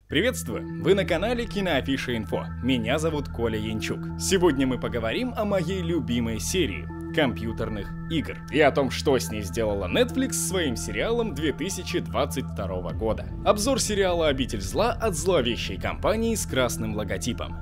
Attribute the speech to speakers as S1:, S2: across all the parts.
S1: Приветствую! Вы на канале Киноафиша Инфо. Меня зовут Коля Янчук. Сегодня мы поговорим о моей любимой серии — компьютерных игр. И о том, что с ней сделала Netflix своим сериалом 2022 года. Обзор сериала «Обитель зла» от зловещей компании с красным логотипом.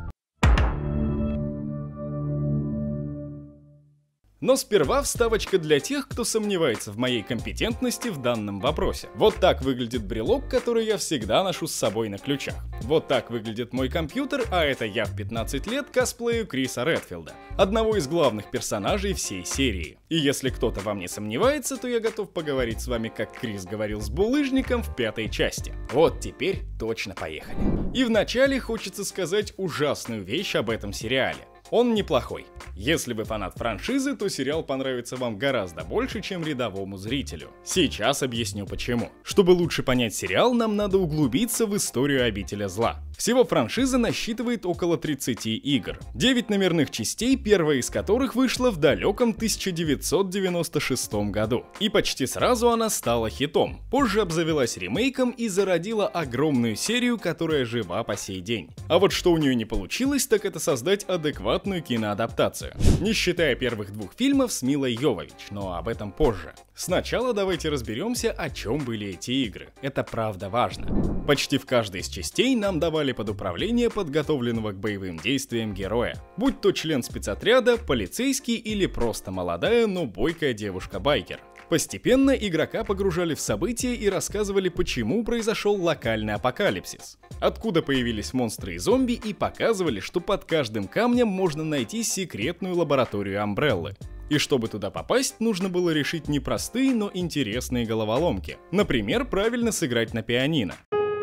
S1: Но сперва вставочка для тех, кто сомневается в моей компетентности в данном вопросе. Вот так выглядит брелок, который я всегда ношу с собой на ключах. Вот так выглядит мой компьютер, а это я в 15 лет косплею Криса Редфилда, одного из главных персонажей всей серии. И если кто-то во мне сомневается, то я готов поговорить с вами, как Крис говорил с булыжником в 5-й части. Вот теперь точно поехали. И вначале хочется сказать ужасную вещь об этом сериале. Он неплохой. Если вы фанат франшизы, то сериал понравится вам гораздо больше, чем рядовому зрителю. Сейчас объясню почему. Чтобы лучше понять сериал, нам надо углубиться в историю Обителя зла. Всего франшиза насчитывает около 30 игр. 9 номерных частей, первая из которых вышла в далеком 1996 году. И почти сразу она стала хитом. Позже обзавелась ремейком и зародила огромную серию, которая жива по сей день. А вот что у нее не получилось, так это создать адекватную киноадаптацию. Не считая первых двух фильмов с Милой Йовович, но об этом позже. Сначала давайте разберемся, о чем были эти игры. Это правда важно. Почти в каждой из частей нам давали под управление подготовленного к боевым действиям героя. Будь то член спецотряда, полицейский или просто молодая, но бойкая девушка-байкер. Постепенно игрока погружали в события и рассказывали, почему произошел локальный апокалипсис, откуда появились монстры и зомби, и показывали, что под каждым камнем можно найти секретную лабораторию Амбреллы. И чтобы туда попасть, нужно было решить непростые, но интересные головоломки. Например, правильно сыграть на пианино.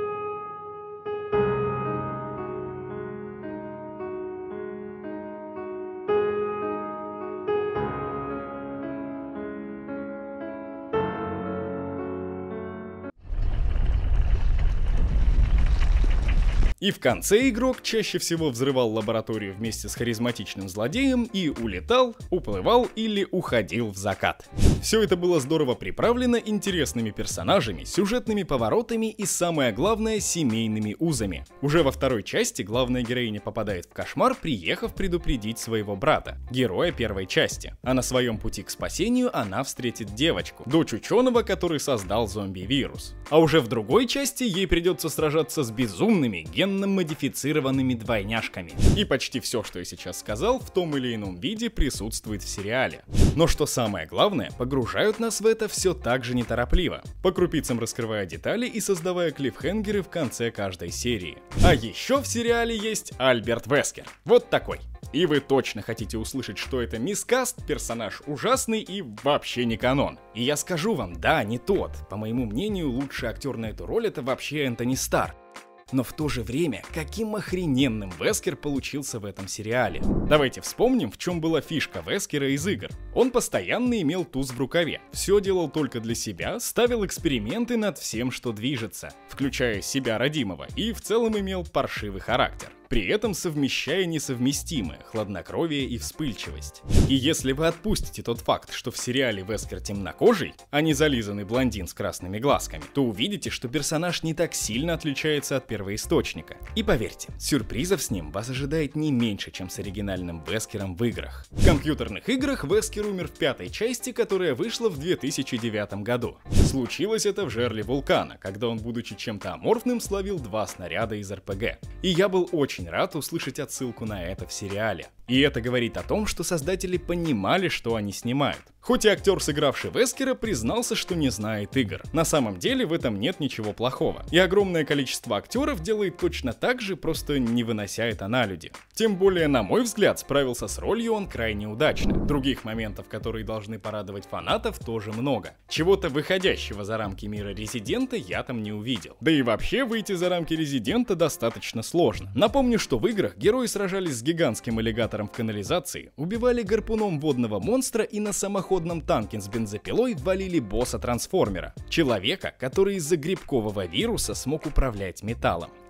S1: И в конце игрок чаще всего взрывал лабораторию вместе с харизматичным злодеем и улетал, уплывал или уходил в закат. Все это было здорово приправлено интересными персонажами, сюжетными поворотами и, самое главное, семейными узами. Уже во второй части главная героиня попадает в кошмар, приехав предупредить своего брата, героя первой части. А на своем пути к спасению она встретит девочку, дочь ученого, который создал зомби-вирус. А уже в другой части ей придется сражаться с безумными, модифицированными двойняшками. И почти все, что я сейчас сказал, в том или ином виде присутствует в сериале. Но что самое главное, погружают нас в это все так же неторопливо, по крупицам раскрывая детали и создавая клиффхенгеры в конце каждой серии. А еще в сериале есть Альберт Вескер. Вот такой. И вы точно хотите услышать, что это мискаст, персонаж ужасный и вообще не канон. И я скажу вам, да, не тот. По моему мнению, лучший актер на эту роль — это вообще Энтони Старр. Но в то же время, каким охрененным Вескер получился в этом сериале. Давайте вспомним, в чем была фишка Вескера из игр. Он постоянно имел туз в рукаве, все делал только для себя, ставил эксперименты над всем, что движется, включая себя родимого, и в целом имел паршивый характер, при этом совмещая несовместимое — хладнокровие и вспыльчивость. И если вы отпустите тот факт, что в сериале Вескер темнокожий, а не зализанный блондин с красными глазками, то увидите, что персонаж не так сильно отличается от первоисточника. И поверьте, сюрпризов с ним вас ожидает не меньше, чем с оригинальным Вескером в играх. В компьютерных играх Вескер умер в 5-й части, которая вышла в 2009 году. Случилось это в жерле вулкана, когда он, будучи чем-то аморфным, словил 2 снаряда из РПГ. И я был очень рад услышать отсылку на это в сериале. И это говорит о том, что создатели понимали, что они снимают. Хоть и актер, сыгравший Вескера, признался, что не знает игр. На самом деле в этом нет ничего плохого. И огромное количество актеров делает точно так же, просто не вынося это на люди. Тем более, на мой взгляд, справился с ролью он крайне удачно. Других моментов, которые должны порадовать фанатов, тоже много. Чего-то выходящего за рамки мира Резидента я там не увидел. Да и вообще выйти за рамки Резидента достаточно сложно. Напомню, что в играх герои сражались с гигантским аллигатором в канализации, убивали гарпуном водного монстра и на самоходном танке с бензопилой валили босса-трансформера. Человека, который из-за грибкового вируса смог управлять металлом.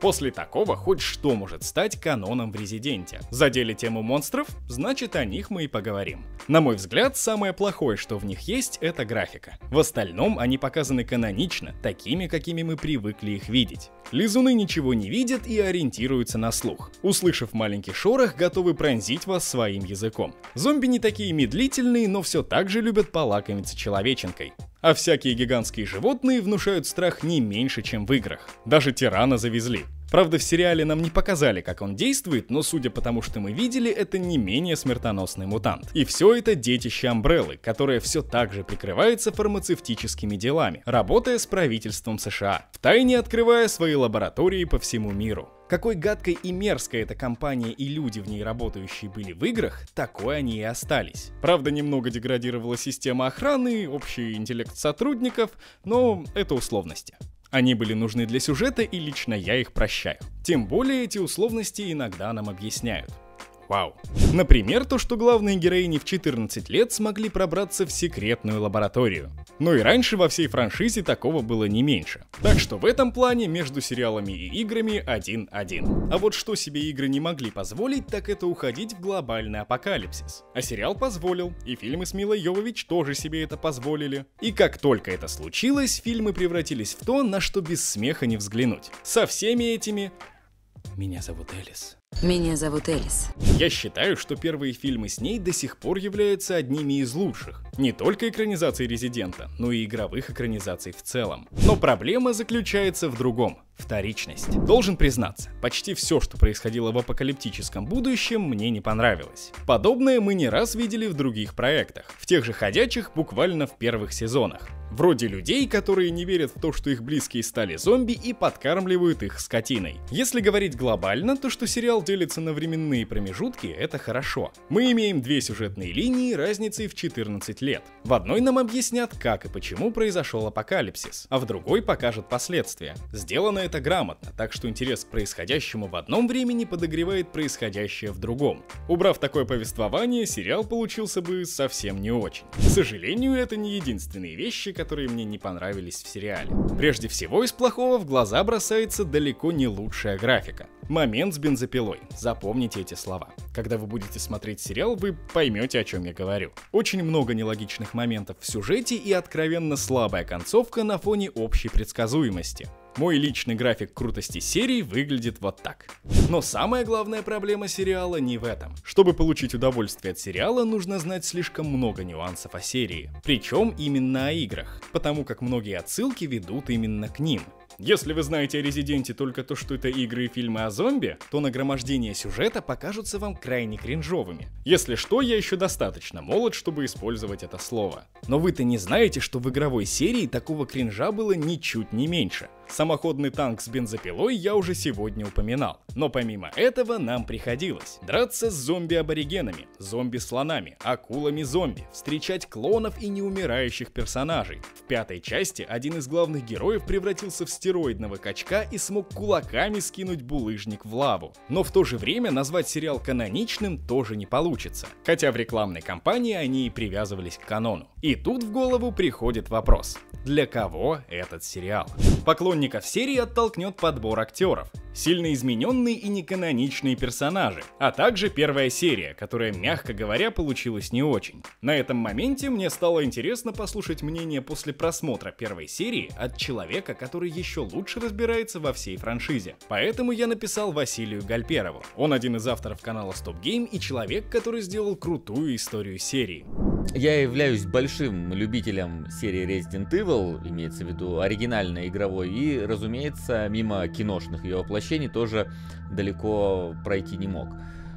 S1: После такого хоть что может стать каноном в Резиденте. Задели тему монстров? Значит, о них мы и поговорим. На мой взгляд, самое плохое, что в них есть, это графика. В остальном они показаны канонично, такими, какими мы привыкли их видеть. Лизуны ничего не видят и ориентируются на слух. Услышав маленький шорох, готовы пронзить вас своим языком. Зомби не такие медлительные, но все так же любят полакомиться человеченкой. А всякие гигантские животные внушают страх не меньше, чем в играх. Даже тирана завезли. Правда, в сериале нам не показали, как он действует, но судя по тому, что мы видели, это не менее смертоносный мутант. И все это детище Амбреллы, которое все так же прикрывается фармацевтическими делами, работая с правительством США, втайне открывая свои лаборатории по всему миру. Какой гадкой и мерзкой эта компания и люди в ней работающие были в играх, такой они и остались. Правда, немного деградировала система охраны, общий интеллект сотрудников, но это условности. Они были нужны для сюжета, и лично я их прощаю. Тем более эти условности иногда нам объясняют. Вау. Например, то, что главные героини в 14 лет смогли пробраться в секретную лабораторию. Но и раньше во всей франшизе такого было не меньше. Так что в этом плане между сериалами и играми 1-1. А вот что себе игры не могли позволить, так это уходить в глобальный апокалипсис. А сериал позволил, и фильмы с Милой Йовович тоже себе это позволили. И как только это случилось, фильмы превратились в то, на что без смеха не взглянуть. Со всеми этими... Меня зовут Элис.
S2: Меня зовут Элис.
S1: Я считаю, что первые фильмы с ней до сих пор являются одними из лучших. Не только экранизаций Резидента, но и игровых экранизаций в целом. Но проблема заключается в другом. Вторичность. Должен признаться, почти все, что происходило в апокалиптическом будущем, мне не понравилось. Подобное мы не раз видели в других проектах. В тех же «Ходячих» буквально в первых сезонах. Вроде людей, которые не верят в то, что их близкие стали зомби и подкармливают их скотиной. Если говорить глобально, то что сериал делится на временные промежутки, это хорошо. Мы имеем две сюжетные линии разницей в 14 лет. В одной нам объяснят, как и почему произошел апокалипсис, а в другой покажут последствия. Сделано это грамотно, так что интерес к происходящему в одном времени подогревает происходящее в другом. Убрав такое повествование, сериал получился бы совсем не очень. К сожалению, это не единственные вещи, которые мне не понравились в сериале. Прежде всего, из плохого в глаза бросается далеко не лучшая графика. Момент с бензопилой. Запомните эти слова. Когда вы будете смотреть сериал, вы поймете, о чем я говорю. Очень много нелогичных моментов в сюжете и откровенно слабая концовка на фоне общей предсказуемости. Мой личный график крутости серий выглядит вот так. Но самая главная проблема сериала не в этом. Чтобы получить удовольствие от сериала, нужно знать слишком много нюансов о серии. Причем именно о играх, потому как многие отсылки ведут именно к ним. Если вы знаете о Резиденте только то, что это игры и фильмы о зомби, то нагромождение сюжета покажутся вам крайне кринжовыми. Если что, я еще достаточно молод, чтобы использовать это слово. Но вы-то не знаете, что в игровой серии такого кринжа было ничуть не меньше. Самоходный танк с бензопилой я уже сегодня упоминал. Но помимо этого нам приходилось драться с зомби-аборигенами, зомби-слонами, акулами-зомби, встречать клонов и неумирающих персонажей. В пятой части один из главных героев превратился в стероидного качка и смог кулаками скинуть булыжник в лаву. Но в то же время назвать сериал каноничным тоже не получится. Хотя в рекламной кампании они и привязывались к канону. И тут в голову приходит вопрос. Для кого этот сериал? Поклонников серии оттолкнет подбор актеров, сильно измененные и неканоничные персонажи, а также первая серия, которая, мягко говоря, получилась не очень. На этом моменте мне стало интересно послушать мнение после просмотра первой серии от человека, который еще лучше разбирается во всей франшизе. Поэтому я написал Василию Гальперову. Он один из авторов канала Stop Game и человек, который сделал крутую историю серии.
S3: Я являюсь большим любителем серии Resident Evil, имеется в виду оригинальной игровой, и, разумеется, мимо киношных ее воплощений тоже далеко пройти не мог.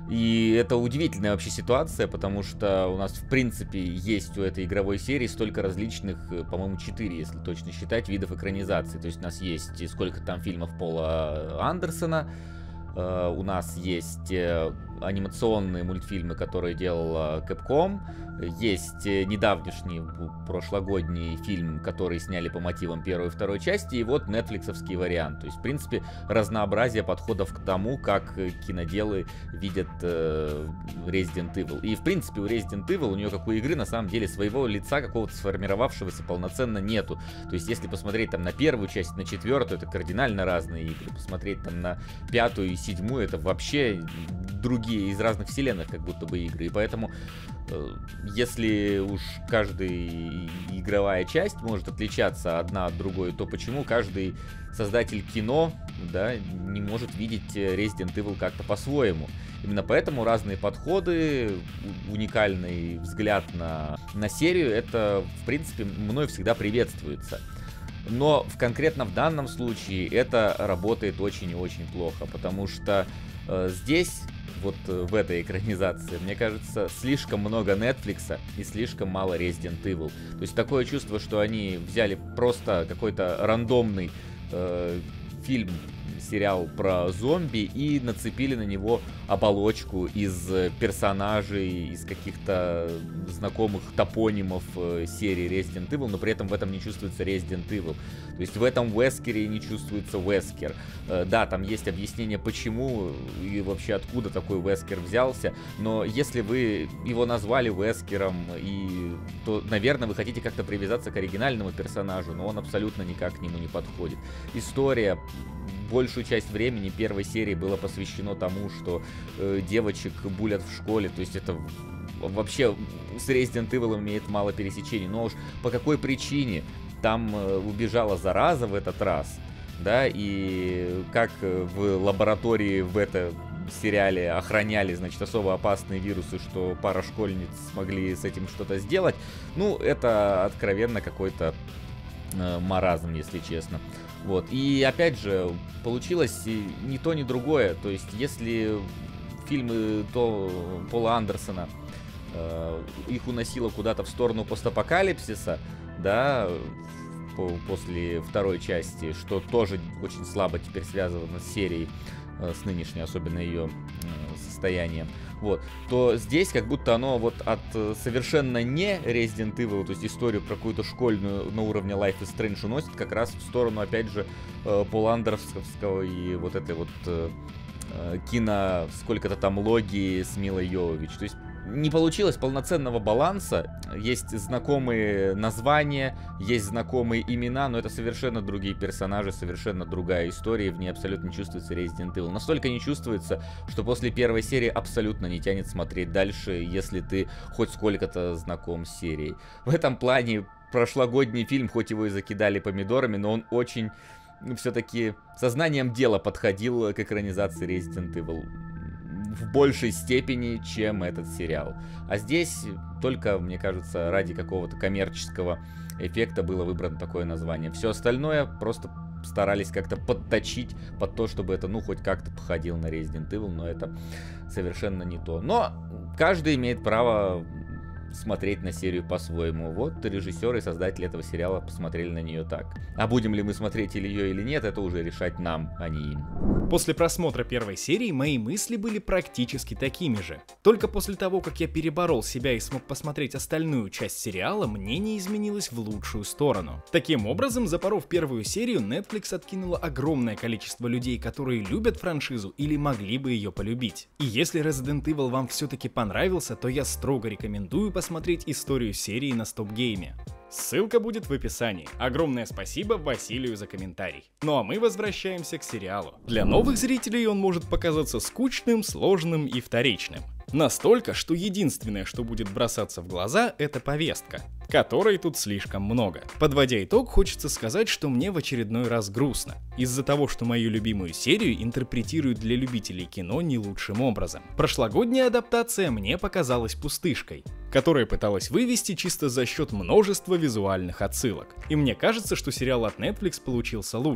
S3: И это удивительная вообще ситуация, потому что у нас в принципе есть у этой игровой серии столько различных, по-моему, 4, если точно считать, видов экранизации. То есть у нас есть сколько там фильмов Пола Андерсона, у нас есть анимационные мультфильмы, которые делала Capcom. Есть недавнешний, прошлогодний фильм, который сняли по мотивам первой и второй части, и вот нетфликсовский вариант. То есть, в принципе, разнообразие подходов к тому, как киноделы видят Resident Evil. И, в принципе, у Resident Evil, у нее, как у игры, на самом деле, своего лица какого-то сформировавшегося полноценно нету. То есть, если посмотреть там на первую часть, на четвертую, это кардинально разные игры. Посмотреть там на пятую и седьмую, это вообще другие из разных вселенных, как будто бы игры. И поэтому, если уж каждая игровая часть может отличаться одна от другой, то почему каждый создатель кино, да, не может видеть Resident Evil как-то по-своему? Именно поэтому разные подходы, уникальный взгляд на серию, это, в принципе, мной всегда приветствуется. Но конкретно в данном случае это работает очень и очень плохо, потому что здесь, вот в этой экранизации, мне кажется, слишком много Netflix и слишком мало Resident Evil. То есть такое чувство, что они взяли просто какой-то рандомный фильм, сериал про зомби и нацепили на него оболочку из персонажей, из каких-то знакомых топонимов серии Resident Evil, но при этом в этом не чувствуется Resident Evil. То есть в этом Вескере не чувствуется Вескер. Да, там есть объяснение, почему и вообще откуда такой Вескер взялся, но если вы его назвали Вескером, то, наверное, вы хотите как-то привязаться к оригинальному персонажу, но он абсолютно никак к нему не подходит. История большую часть времени первой серии было посвящено тому, что девочек булят в школе, то есть это вообще с Resident Evil имеет мало пересечений, но уж по какой причине там убежала зараза в этот раз, да, и как в лаборатории в этом сериале охраняли, значит, особо опасные вирусы, что пара школьниц смогли с этим что-то сделать, ну, это откровенно какой-то маразм, если честно. Вот. И опять же, получилось ни то, ни другое. То есть, если фильмы Пола Андерсона их уносило куда-то в сторону постапокалипсиса, да, после второй части, что тоже очень слабо теперь связано с серией, с нынешней, особенно ее состоянием, вот, то здесь как будто оно вот от совершенно не Resident Evil, то есть историю про какую-то школьную на уровне Life is Strange уносит как раз в сторону, опять же, Пола Андерсовского и вот этой вот кино, сколько-то там логии с Милой Йовович. То есть не получилось полноценного баланса. Есть знакомые названия, есть знакомые имена, но это совершенно другие персонажи, совершенно другая история, и в ней абсолютно не чувствуется Resident Evil. Настолько не чувствуется, что после первой серии абсолютно не тянет смотреть дальше, если ты хоть сколько-то знаком с серией. В этом плане прошлогодний фильм, хоть его и закидали помидорами, но он очень, все-таки сознанием дела подходил к экранизации Resident Evil в большей степени, чем этот сериал. А здесь только, мне кажется, ради какого-то коммерческого эффекта было выбрано такое название. Все остальное просто старались как-то подточить под то, чтобы это, ну, хоть как-то походило на Resident Evil, но это совершенно не то. Но каждый имеет право смотреть на серию по-своему. Вот режиссеры и создатели этого сериала посмотрели на нее так. А будем ли мы смотреть ее или нет, это уже решать нам, а не им.
S1: После просмотра первой серии мои мысли были практически такими же. Только после того, как я переборол себя и смог посмотреть остальную часть сериала, мнение изменилось в лучшую сторону. Таким образом, запоров первую серию, Netflix откинула огромное количество людей, которые любят франшизу или могли бы ее полюбить. И если Resident Evil вам все-таки понравился, то я строго рекомендую посмотреть историю серии на Стопгейме. Ссылка будет в описании. Огромное спасибо Василию за комментарий. Ну а мы возвращаемся к сериалу. Для новых зрителей он может показаться скучным, сложным и вторичным. Настолько, что единственное, что будет бросаться в глаза, это повестка, которой тут слишком много. Подводя итог, хочется сказать, что мне в очередной раз грустно. Из-за того, что мою любимую серию интерпретируют для любителей кино не лучшим образом. Прошлогодняя адаптация мне показалась пустышкой, которая пыталась вывести чисто за счет множества визуальных отсылок. И мне кажется, что сериал от Netflix получился лучше.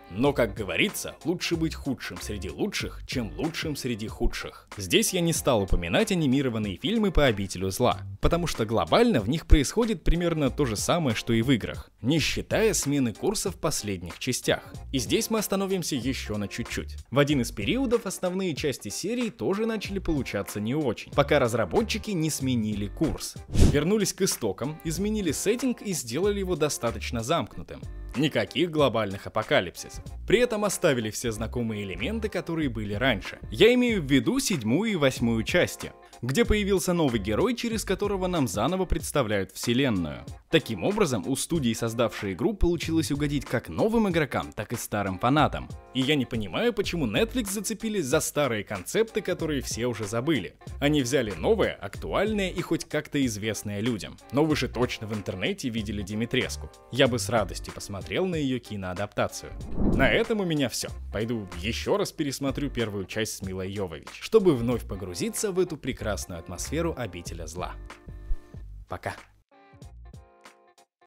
S1: Но, как говорится, лучше быть худшим среди лучших, чем лучшим среди худших. Здесь я не стал упоминать анимированные фильмы по Обителю Зла, потому что глобально в них происходит примерно то же самое, что и в играх, не считая смены курса в последних частях. И здесь мы остановимся еще на чуть-чуть. В один из периодов основные части серии тоже начали получаться не очень, пока разработчики не сменили курс. Вернулись к истокам, изменили сеттинг и сделали его достаточно замкнутым. Никаких глобальных апокалипсисов. При этом оставили все знакомые элементы, которые были раньше. Я имею в виду 7-ю и 8-ю части, где появился новый герой, через которого нам заново представляют вселенную. Таким образом, у студии, создавшей игру, получилось угодить как новым игрокам, так и старым фанатам. И я не понимаю, почему Netflix зацепились за старые концепты, которые все уже забыли. Они взяли новое, актуальное и хоть как-то известное людям. Но вы же точно в интернете видели Димитреску. Я бы с радостью посмотрел на ее киноадаптацию. На этом у меня все. Пойду еще раз пересмотрю первую часть с Милой Йовович, чтобы вновь погрузиться в эту прекрасную атмосферу Обителя Зла. Пока.